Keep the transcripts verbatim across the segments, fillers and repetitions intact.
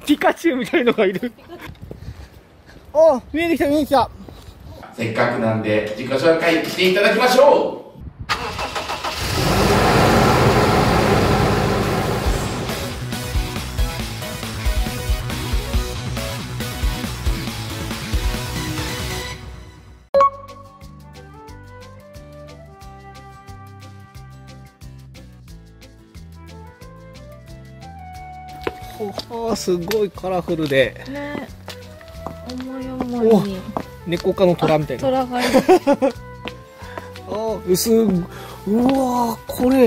ピカチュウみたいのがいる。あ、見えてきた見えてきた。 せっかくなんで自己紹介していただきましょう。 ほほ、すごいカラフルでね、思い思いに猫科の虎みたいな。 虎がいる。 あ、薄うわー、これ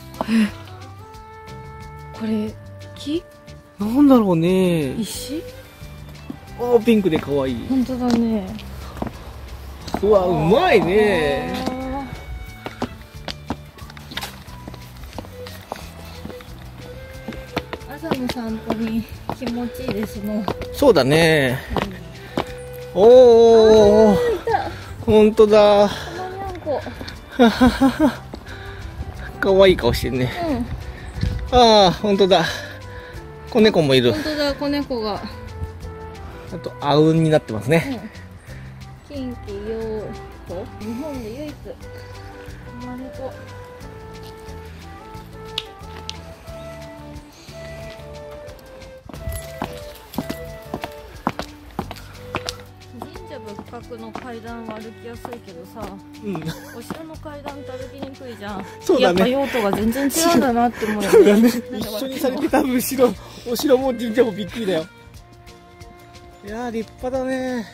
これ木？ なんだろうね。 石？ あ、ピンクで可愛い。 本当だね。 うわ、うまいね。 朝の散歩に気持ちいいですの。 そうだね。おお、本当だ。 たまにゃんこ。 可愛い顔してるね。 うん。 ああ、本当だ。子猫もいる。 本当だ、子猫が。 あと、あうんになってますね。 うん。近畿養虎、日本で唯一生まれ子。神社仏閣の階段は歩きやすいけどさ、 うん、 お城の階段って歩きにくいじゃん。 そうだね。 やっぱ用途が全然違うんだなって思うよね。 そうだね。一緒にされて多分後ろ、お城も神社もびっくりだよ。いやー、立派だね。はい、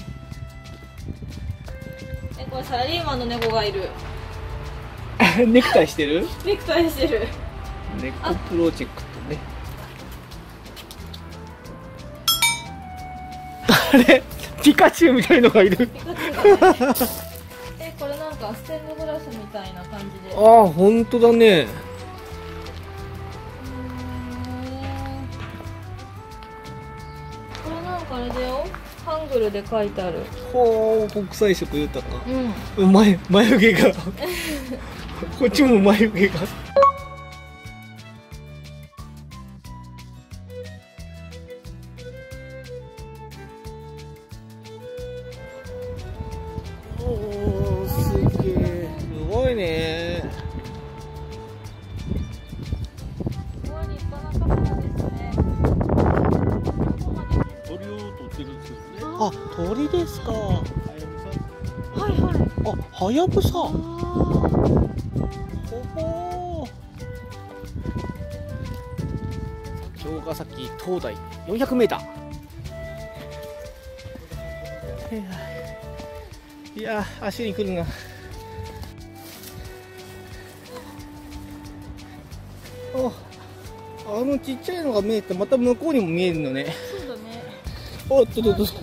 え、これサラリーマンの猫がいる。 ネクタイしてる？ ネクタイしてる。 猫プロジェクトね。あれ、ピカチュウみたいのがいる。ピカチュウだね。 え、これなんかステンドグラスみたいな感じで。 ああ、本当だね。 これなんかあれだよ。ハングルで書いてある。 ほう、国際色豊か。 うん。 眉、眉毛が。こっちも眉毛が。おお、すげえ。すごいね。 すごい立派なカメラですね。 鳥を撮ってるんですよね。 あ、鳥ですか。 はいはい。 あ、はやぶさ。ほほー。城ヶ崎灯台よんひゃくメーター。いやー、足にくるな。あ、あのちっちゃいのが見えて、また向こうにも見えるのね。 そうだね。 おっとっとっと。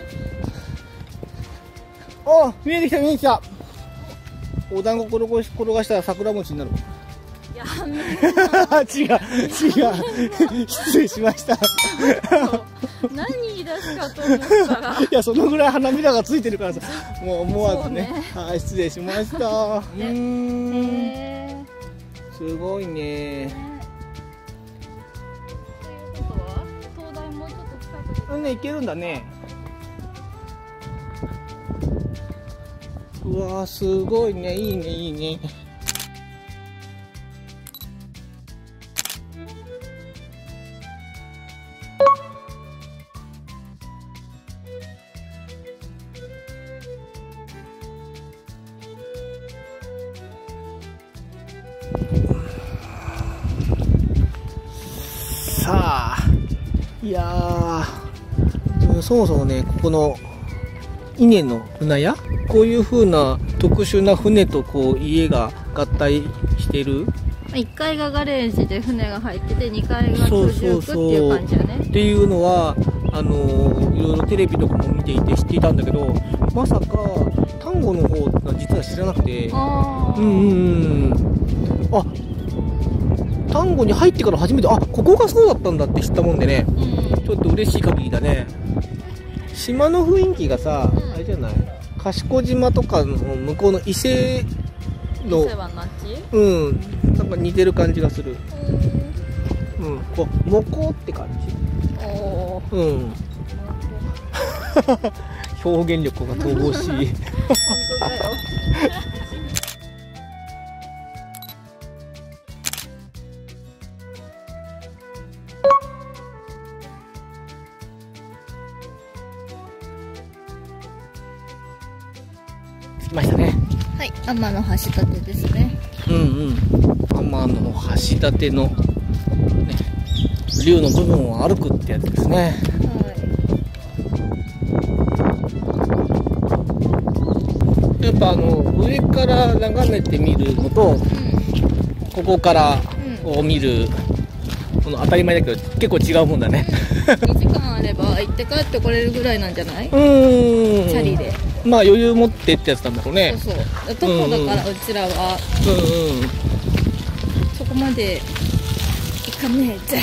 あ、見えてきた見えてきた。お団子転がし転がしたら桜餅になる。 やめ違う違う。失礼しました。 何言い出すかと思ったら。 いや、そのぐらい花びらがついてるからさ、もう思わずね。 ね、 はい、失礼しました。うーん、 えー、すごいね。 ということは灯台もうちょっと近くで。 うんね、いけるんだね。うわー、すごいね。いいねいいね。さあ、いやー、そもそもね、ここの稲の船屋、こういう風な特殊な船とこう家が合体してる。 いっかいがガレージで船が入ってて、にかいが居住区っていう感じだね。 っていうのはあのいろいろテレビとかも見ていて知っていたんだけど、まさか丹後の方が実は知らなくて。 あうんうんうん。あ、丹後に入ってから初めて、あ、ここがそうだったんだって知ったもんでね、うん、ちょっと嬉しい限りだね。島の雰囲気がさ、うん、あれじゃない、賢島とかの向こうの伊勢の、うん、なんか似てる感じがする。うん、こうモコって感じ。 こう。 うん表現力が乏しい本当だよ。 着きましたね。 はい、天の橋立ですね。 うんうん天の橋立の、ね、竜の部分を歩くってやつですね。やっぱあの上から眺めてみるのと、ここからこう見る、この当たり前だけど結構違うもんだね。 にじかんあれば行って帰ってこれるぐらいなんじゃない？ うーんチャリで。 まあ余裕持ってってやつなんだろうね。 そうそう。徒歩だからうちらはうんうんそこまで行かねえぜ。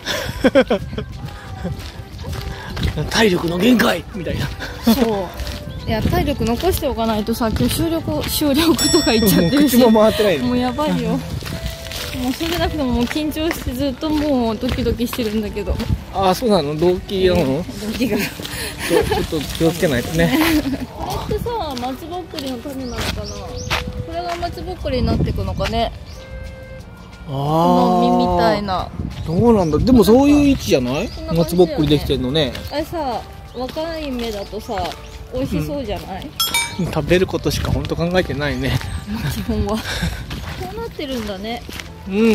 体力の限界みたいな。 そういや体力残しておかないとさ、今日収録収録とか言っちゃってるし、 口も回ってないもうやばいよ。もうそれなくてももう緊張してずっともうドキドキしてるんだけど。 ああそうなの、動機なの？ 動機がちょちょっと気をつけないとね。 これってさ、松ぼっくりの種なのかな。これが松ぼっくりになっていくのかね。 あこの実みたいな。 な。 どうなんだ。でもそういう位置じゃない？ そんな感じだよね松ぼっくりできてんのね。 あれさ、若い芽だとさ美味しそうじゃない？ 食べることしか本当考えてないね。 基本はこうなってるんだね。 うんうんうん。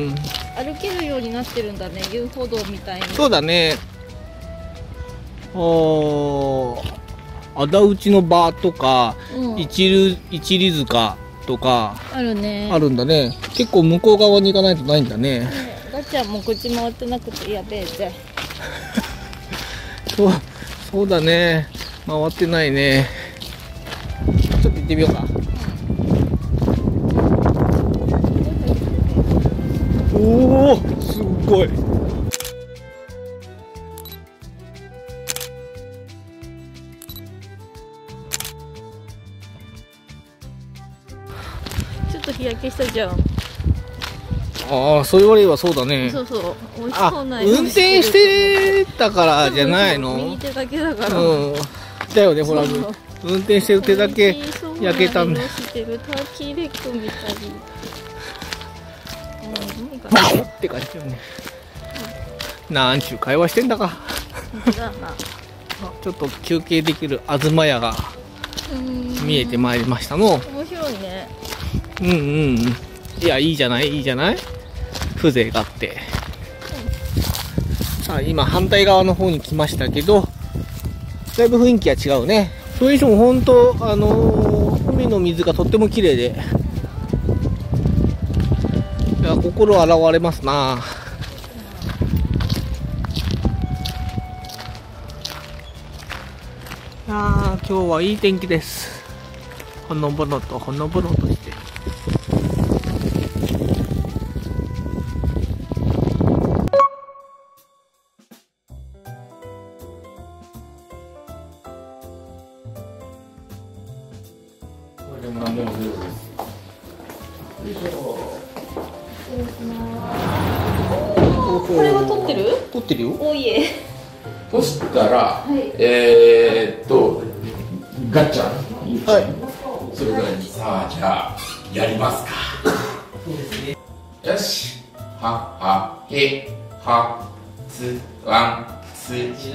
歩けるようになってるんだね、遊歩道みたいに。 そうだね。おー、仇討ちの場とか、 うん、 一里一里塚とかあるね。 あるんだね。結構向こう側に行かないとないんだね。 ね、ガチャも口回ってなくてやべえぜ。 そうそうだね。回ってないね。ちょっと行ってみようか。おお、すっごい。 ちょっと日焼けしたじゃん。 ああ、そう言われればそうだね。 そうそう、美味しあ、 そうな運転してたからじゃないの？ 右手だけだから。 うん。だよね、ほら、 そう運転してる手だけ焼けたんだ。 色してるターキーレッグみたい。うん、何かバッって感じだよね。なんちゅう会話してんだか。 本当だな。 ちょっと休憩できる東屋が見えてまいりましたの。 面白いね。 うんうん。いや、いいじゃない、いいじゃない。風情があって。さあ、今反対側の方に来ましたけど、だいぶ雰囲気は違うね。それにしても本当、あのー、海の水がとっても綺麗で、いや、心洗われますな。いやー、今日はいい天気です。ほのぼのとほのぼのとして。 これは撮ってる？ 撮ってるよ。 おいえ。 そしたら、 いえーっとガッチャン、 はい。 それぞれにさあじゃあやりますか。よし、ははへはつわんつ。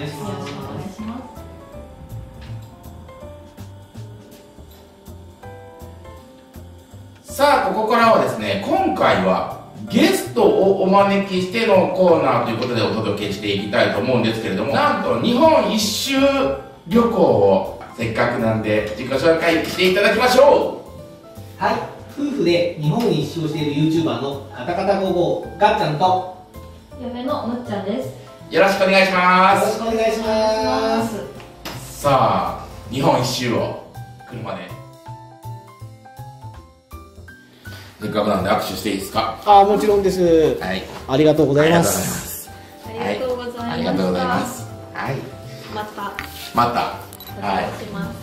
さあここからはですね、今回はゲストをお招きしてのコーナーということでお届けしていきたいと思うんですけれども、なんと日本一周旅行をせっかくなんで自己紹介していただきましょはい、夫婦で日本一周している YouTuber のカタカタゴーゴーガッちゃんと嫁のむっちゃんです。 う。よろしくお願いしまよろしす。 くお願いします。 さあ日本一周を車でせっかくなんで握手していいですか。 あ、もちろんです。 はい、 ありがとうございまありがとうございす。 ます。 ありがとうございます。 ありがとうございます。はい、 またまた、はい、 お願いします。